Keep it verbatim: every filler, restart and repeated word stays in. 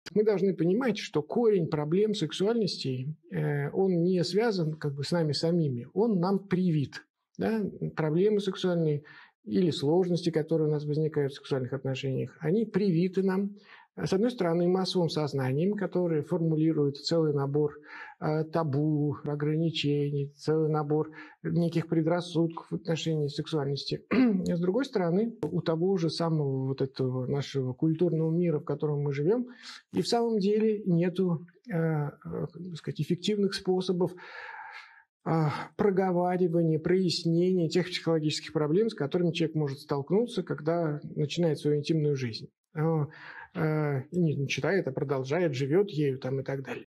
Мы должны понимать, что корень проблем сексуальности, э, он не связан как бы с нами самими, он нам привит. Да? Проблемы сексуальные или сложности, которые у нас возникают в сексуальных отношениях, они привиты нам, с одной стороны, массовым сознанием, которое формулирует целый набор э, табу, ограничений, целый набор неких предрассудков в отношении сексуальности. С другой стороны, у того же самого вот этого нашего культурного мира, в котором мы живем, и в самом деле нету э, э, так сказать, эффективных способов проговаривания, прояснения тех психологических проблем, с которыми человек может столкнуться, когда начинает свою интимную жизнь. Не начинает, а продолжает, живет ею там и так далее.